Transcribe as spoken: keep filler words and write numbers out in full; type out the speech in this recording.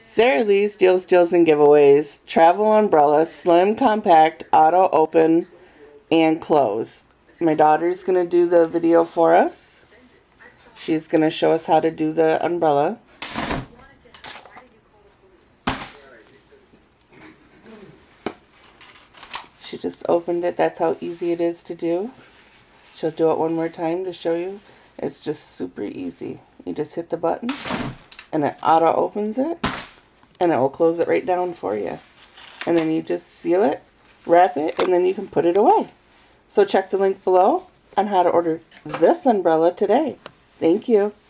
Sara Lee's Deals, Deals, and Giveaways. Travel umbrella, slim, compact, auto open, and close. My daughter's going to do the video for us. She's going to show us how to do the umbrella. She just opened it. That's how easy it is to do. She'll do it one more time to show you. It's just super easy. You just hit the button and it auto opens it and it will close it right down for you. And then you just seal it, wrap it, and then you can put it away. So check the link below on how to order this umbrella today. Thank you.